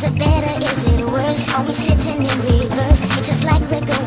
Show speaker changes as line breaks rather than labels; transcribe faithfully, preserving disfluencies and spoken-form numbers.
it better? Is it worse? Are we sitting in reverse? It's just like we're going